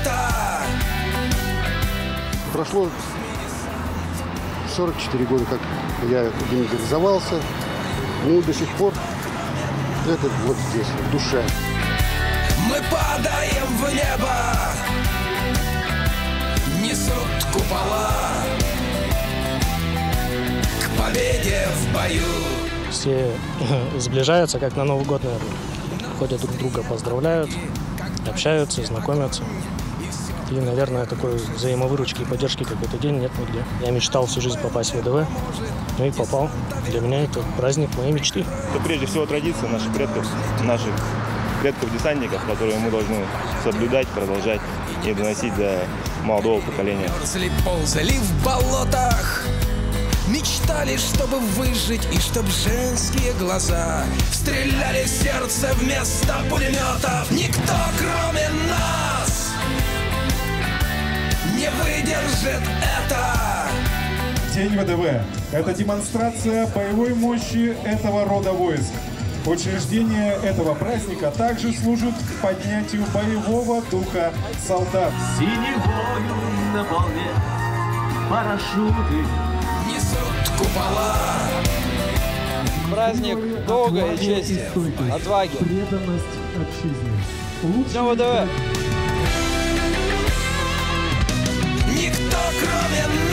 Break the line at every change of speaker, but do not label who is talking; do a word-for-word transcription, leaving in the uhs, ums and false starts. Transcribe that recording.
это.
Прошло сорок четыре года, как я демобилизовался. Ну, до сих пор это вот здесь, в душе.
Мы падаем в небо, несут купола к победе в бою.
Все сближаются, как на Новый год, наверное. Ходят друг друга, поздравляют, общаются, знакомятся. И, наверное, такой взаимовыручки и поддержки какой-то день нет нигде. Я мечтал всю жизнь попасть в ВДВ, ну и попал. Для меня это праздник моей мечты.
Это прежде всего традиция наших предков, наших предков-десантников, которые мы должны соблюдать, продолжать и доносить до молодого поколения.
Мерзли, ползали в болотах, мечтали, чтобы выжить и чтоб женские глаза стреляли в сердце вместо пулеметов. Никто, кроме нас, не выдержит это.
День ВДВ – это демонстрация боевой мощи этого рода войск. Учреждение этого праздника также служит поднятию боевого духа солдат.
Синевою на волне парашюты
несут купола.
Праздник долга и чести, отваги.
Преданность отчизне.
Днем ВДВ!
Никто, кроме нас,